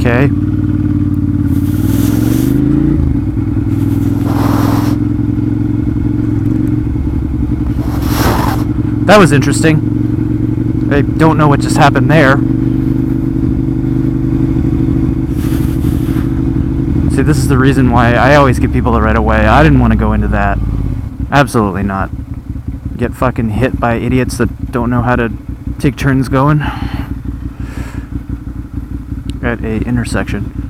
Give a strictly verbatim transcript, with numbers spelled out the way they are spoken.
Okay. That was interesting. I don't know what just happened there. See, this is the reason why I always give people the right of way. I didn't want to go into that. Absolutely not. Get fucking hit by idiots that don't know how to take turns going at a intersection.